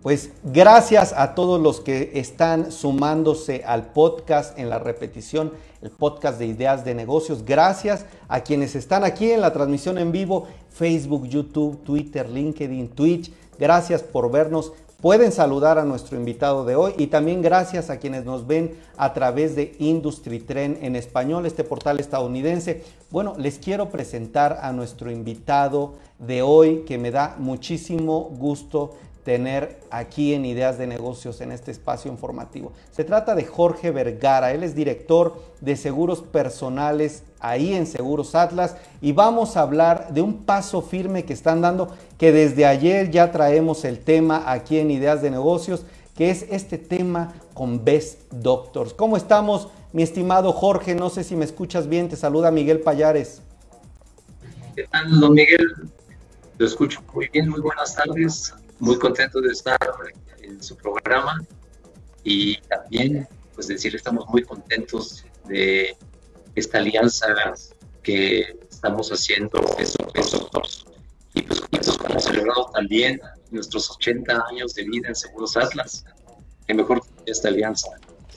Pues gracias a todos los que están sumándose al podcast en la repetición, el podcast de Ideas de Negocios. Gracias a quienes están aquí en la transmisión en vivo, Facebook, YouTube, Twitter, LinkedIn, Twitch. Gracias por vernos. Pueden saludar a nuestro invitado de hoy y también gracias a quienes nos ven a través de Industry Trend en español, este portal estadounidense. Bueno, les quiero presentar a nuestro invitado de hoy, que me da muchísimo gusto tener aquí en Ideas de Negocios en este espacio informativo. Se trata de Jorge Vergara. Él es director de seguros personales ahí en Seguros Atlas y vamos a hablar de un paso firme que están dando, que desde ayer ya traemos el tema aquí en Ideas de Negocios, que es este tema con Best Doctors. ¿Cómo estamos, mi estimado Jorge? No sé si me escuchas bien. Te saluda Miguel Payares. ¿Qué tal, don Miguel? Lo escucho muy bien, muy buenas tardes. Muy contento de estar en su programa y también pues decir estamos muy contentos de esta alianza que estamos haciendo nosotros y pues hemos celebrado también nuestros 80 años de vida en Seguros Atlas. Qué mejor que esta alianza.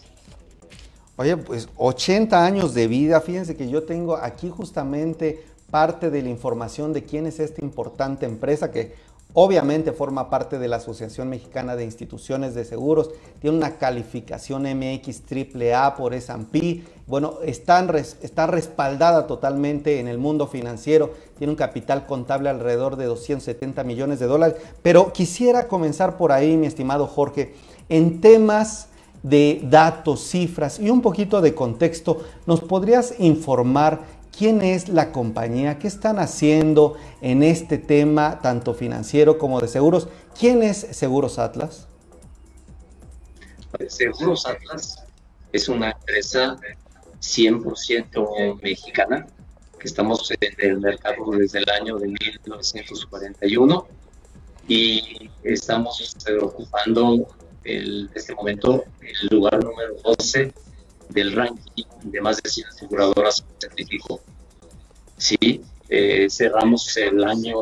Oye, pues 80 años de vida. Fíjense que yo tengo aquí justamente parte de la información de quién es esta importante empresa que obviamente forma parte de la Asociación Mexicana de Instituciones de Seguros, tiene una calificación MX AAA por S&P, bueno, está respaldada totalmente en el mundo financiero, tiene un capital contable alrededor de 270 millones de dólares, pero quisiera comenzar por ahí, mi estimado Jorge, en temas de datos, cifras y un poquito de contexto. ¿Nos podrías informar quién es la compañía? ¿Qué están haciendo en este tema, tanto financiero como de seguros? ¿Quién es Seguros Atlas? Seguros Atlas es una empresa 100% mexicana, que estamos en el mercado desde el año de 1941 y estamos ocupando en este momento el lugar número 12 del ranking de más de 100 aseguradoras en México. Sí, cerramos el año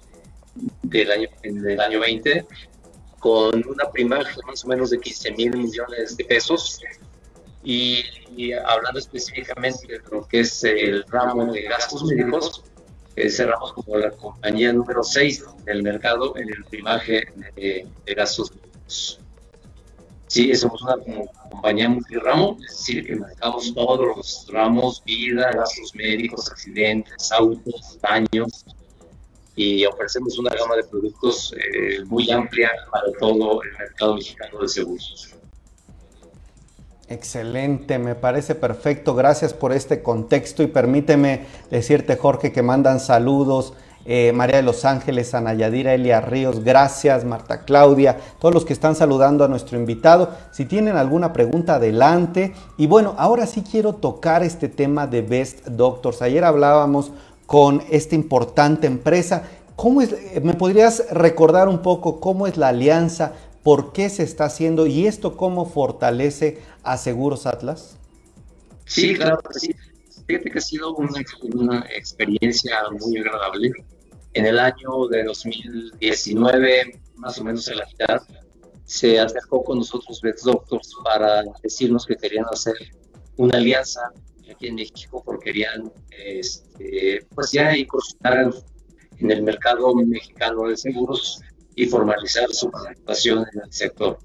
del año 20 con una prima más o menos de 15,000 millones de pesos y hablando específicamente de lo que es el ramo de gastos médicos, cerramos como la compañía número 6 del mercado en el primaje de gastos médicos. Sí, somos una compañía multiramo, es decir, que manejamos todos los ramos: vida, gastos médicos, accidentes, autos, daños, y ofrecemos una gama de productos muy amplia para todo el mercado mexicano de seguros. Excelente, me parece perfecto. Gracias por este contexto y permíteme decirte, Jorge, que mandan saludos. María de Los Ángeles, Ana Yadira, Elia Ríos, gracias, Marta Claudia, todos los que están saludando a nuestro invitado. Si tienen alguna pregunta, adelante. Y bueno, ahora sí quiero tocar este tema de Best Doctors. Ayer hablábamos con esta importante empresa. ¿Cómo es? ¿Me podrías recordar un poco cómo es la alianza? ¿Por qué se está haciendo? ¿Y esto cómo fortalece a Seguros Atlas? Sí, claro que sí. Fíjate que ha sido una experiencia muy agradable. En el año de 2019, más o menos en la mitad, se acercó con nosotros Best Doctors para decirnos que querían hacer una alianza aquí en México porque querían pues ya incursionar en el mercado mexicano de seguros y formalizar su participación en el sector.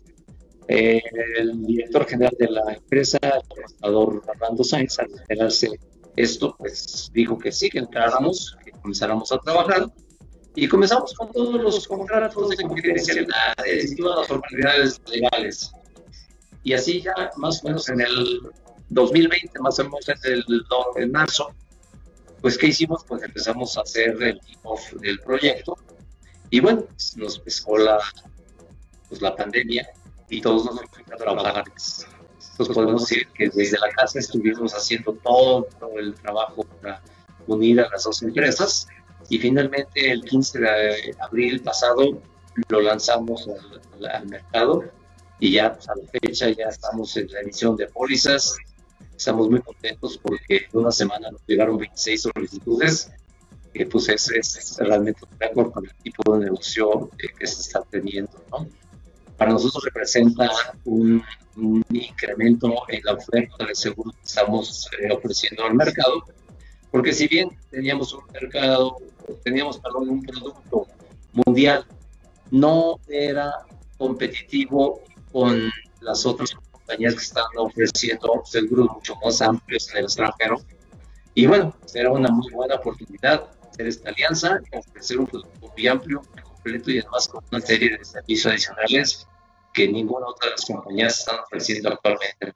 El director general de la empresa, el embajador Armando Sainz, al enterarse esto, pues dijo que sí, que entráramos, que comenzáramos a trabajar y comenzamos con todos los contratos de confidencialidades y todas las formalidades legales. Y así ya más o menos en el 2020, más o menos en marzo, pues ¿qué hicimos? Pues empezamos a hacer el kick-off del proyecto y bueno, pues, nos pescó la pandemia y todos nos fuimos a trabajar. Entonces podemos decir que desde la casa estuvimos haciendo todo el trabajo para unir a las dos empresas y finalmente el 15 de abril pasado lo lanzamos al mercado y ya pues, a la fecha ya estamos en la emisión de pólizas. Estamos muy contentos porque en una semana nos llegaron 26 solicitudes, que pues es realmente un récord con el tipo de negocio que se está teniendo, ¿no? para nosotros representa un incremento en la oferta de seguros que estamos ofreciendo al mercado, porque si bien teníamos un producto mundial, no era competitivo con las otras compañías que están ofreciendo seguros mucho más amplios en el extranjero. Y bueno, era una muy buena oportunidad hacer esta alianza, ofrecer un producto muy amplio, completo y además con una serie de servicios adicionales que ninguna otra de las compañías están ofreciendo actualmente.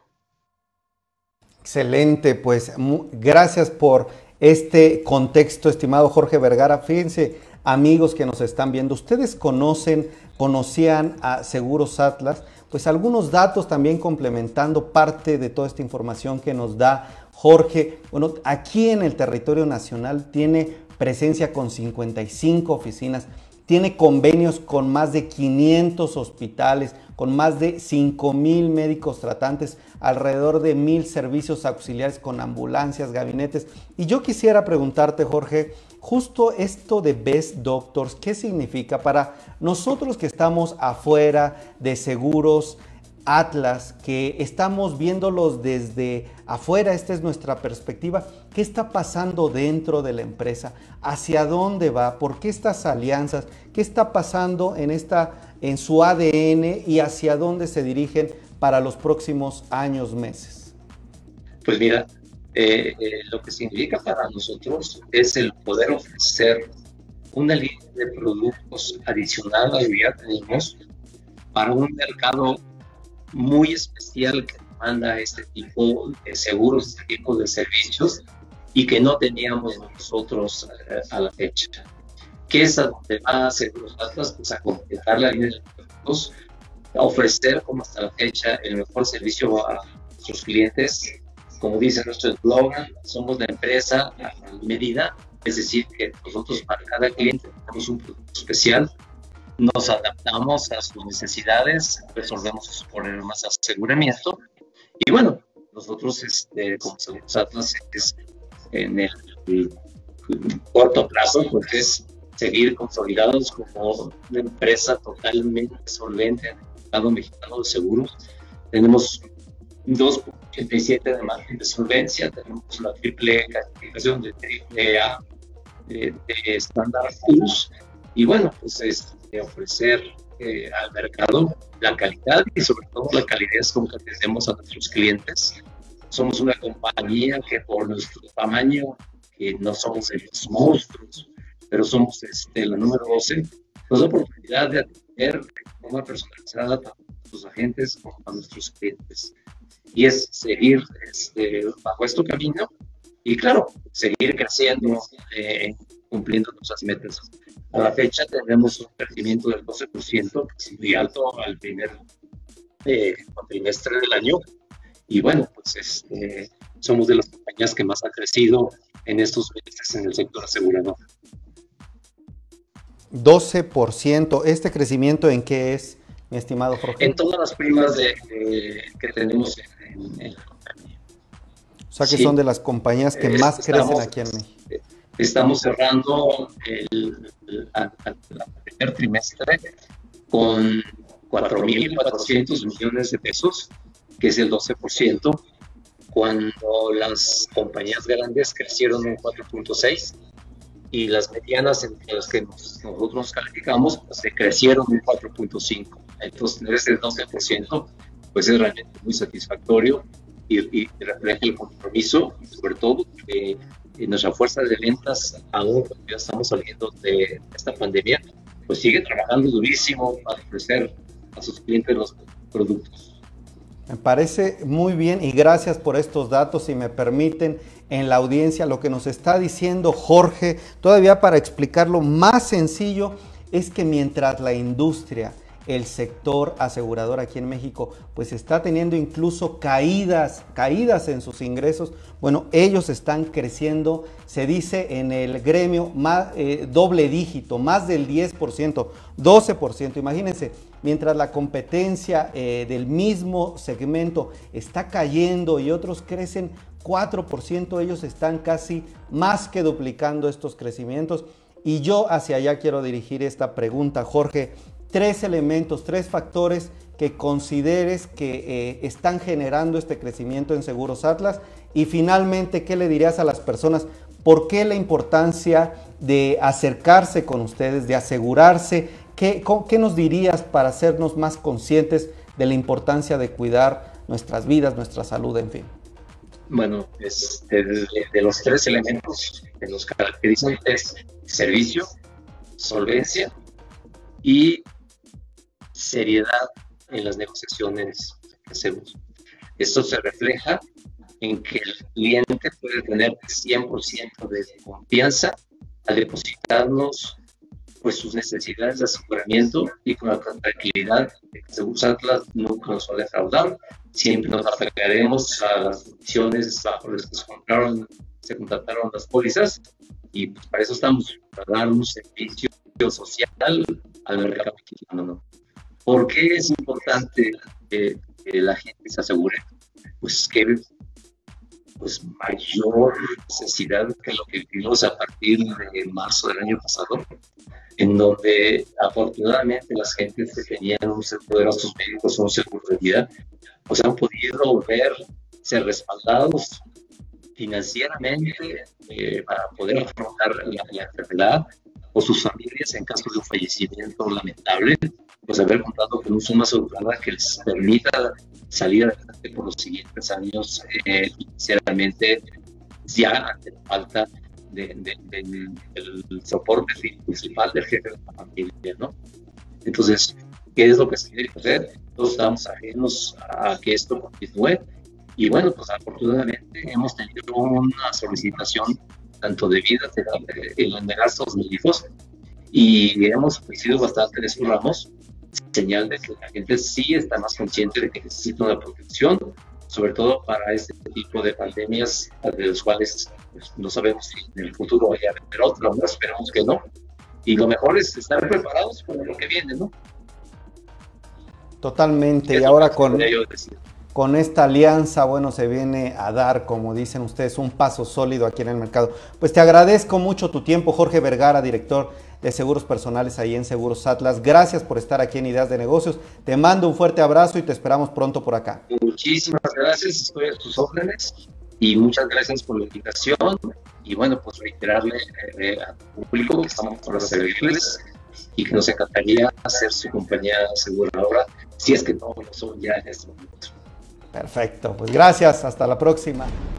Excelente, pues gracias por este contexto, estimado Jorge Vergara. Fíjense, amigos que nos están viendo, ustedes conocían a Seguros Atlas, pues algunos datos también complementando parte de toda esta información que nos da Jorge. Bueno, aquí en el territorio nacional tiene presencia con 55 oficinas, tiene convenios con más de 500 hospitales, con más de 5,000 médicos tratantes, alrededor de 1,000 servicios auxiliares con ambulancias, gabinetes. Y yo quisiera preguntarte, Jorge, justo esto de Best Doctors, ¿qué significa para nosotros que estamos afuera de Seguros Atlas, que estamos viéndolos desde afuera? Esta es nuestra perspectiva. ¿Qué está pasando dentro de la empresa? ¿Hacia dónde va? ¿Por qué estas alianzas? ¿Qué está pasando en su ADN y hacia dónde se dirigen para los próximos años, meses? Pues mira, lo que significa para nosotros es el poder ofrecer una línea de productos adicional a lo que ya tenemos para un mercado muy especial que demanda este tipo de seguros, este tipo de servicios y que no teníamos nosotros a la fecha. ¿Qué es a donde va Seguros Atlas? Pues a completar la línea de productos, a ofrecer como hasta la fecha el mejor servicio a nuestros clientes. Como dice nuestro eslogan, somos la empresa a medida, es decir, que nosotros para cada cliente tenemos un producto especial, nos adaptamos a sus necesidades, resolvemos sus problemas de aseguramiento y bueno, nosotros como Seguros Atlas es en el corto plazo, pues es seguir consolidados como una empresa totalmente solvente en el mercado mexicano de seguros. Tenemos 2.87 de margen de solvencia, tenemos la triple calificación de triple A de Standard & Poor's y bueno, pues ofrecer al mercado la calidad y sobre todo la calidez con que atendemos a nuestros clientes. Somos una compañía que por nuestro tamaño, que no somos de los monstruos, pero somos la número 12, nos da oportunidad de atender de forma personalizada tanto a nuestros agentes como a nuestros clientes. Y es seguir bajo este camino y claro, seguir creciendo, cumpliendo nuestras metas. A la fecha tenemos un crecimiento del 12%, que es muy alto al primer trimestre del año. Y bueno, pues somos de las compañías que más ha crecido en estos meses en el sector asegurador. 12%. ¿Este crecimiento en qué es, mi estimado Jorge? En todas las primas que tenemos en la compañía. O sea que sí, son de las compañías que más crecen aquí en México. Estamos cerrando el primer trimestre con 4,400 millones de pesos, que es el 12%, cuando las compañías grandes crecieron un 4.6% y las medianas entre las que nosotros nos calificamos pues, crecieron un 4.5%. Entonces, ese 12% pues es realmente muy satisfactorio y refleja el compromiso, y sobre todo que nuestra fuerza de ventas, aún cuando ya estamos saliendo de esta pandemia, pues sigue trabajando durísimo para ofrecer a sus clientes los productos. Me parece muy bien y gracias por estos datos. Si me permiten, en la audiencia, lo que nos está diciendo Jorge, todavía para explicarlo más sencillo, es que mientras la industria, el sector asegurador aquí en México, pues está teniendo incluso caídas en sus ingresos, bueno, ellos están creciendo, se dice en el gremio, doble dígito, más del 10%, 12%, imagínense, mientras la competencia del mismo segmento está cayendo y otros crecen 4%, ellos están casi más que duplicando estos crecimientos. Y yo hacia allá quiero dirigir esta pregunta, Jorge. 3 elementos, 3 factores que consideres que están generando este crecimiento en Seguros Atlas. Y finalmente, ¿qué le dirías a las personas? ¿Por qué la importancia de acercarse con ustedes, de asegurarse? ¿Qué nos dirías para hacernos más conscientes de la importancia de cuidar nuestras vidas, nuestra salud, en fin? Bueno, de los 3 elementos que nos caracterizan es servicio, solvencia y seriedad en las negociaciones de seguros. Esto se refleja en que el cliente puede tener 100% de confianza al depositarnos pues sus necesidades de aseguramiento, y con la tranquilidad de que Seguros Atlas nunca nos va a defraudar. Siempre nos apegaremos a las condiciones bajo las que se contrataron las pólizas, y pues para eso estamos, para dar un servicio social al mercado mexicano, ¿no? ¿Por qué es importante que la gente se asegure? Pues que mayor necesidad que lo que vivimos a partir de marzo del año pasado, en donde afortunadamente las gentes que tenían un seguro de gastos médicos o un seguro de vida, pues han podido ser respaldados financieramente para poder afrontar la enfermedad, o sus familias en caso de un fallecimiento lamentable, pues haber contado con una suma asegurada que les permita salir adelante por los siguientes años, sinceramente, ya ante la falta del soporte principal del jefe de la familia, ¿no? Entonces, ¿qué es lo que se tiene que hacer? Todos estamos ajenos a que esto continúe, y bueno, pues afortunadamente hemos tenido una solicitación tanto de vida de gastos médicos, y hemos crecido bastante en esos ramos, señal de que la gente sí está más consciente de que necesita una protección, sobre todo para este tipo de pandemias, de los cuales pues, no sabemos si en el futuro vaya a haber otra, no esperamos que no, y lo mejor es estar preparados para lo que viene, ¿no? Totalmente, y ahora con esta alianza, bueno, se viene a dar, como dicen ustedes, un paso sólido aquí en el mercado. Pues te agradezco mucho tu tiempo, Jorge Vergara, director de Seguros Personales ahí en Seguros Atlas. Gracias por estar aquí en Ideas de Negocios. Te mando un fuerte abrazo y te esperamos pronto por acá. Muchísimas gracias, estoy a tus órdenes, y muchas gracias por la invitación. Y bueno, pues reiterarle a tu público que estamos para servirles y que nos encantaría hacer su compañía aseguradora, si es que no lo son ya en este momento. Perfecto, pues gracias, hasta la próxima.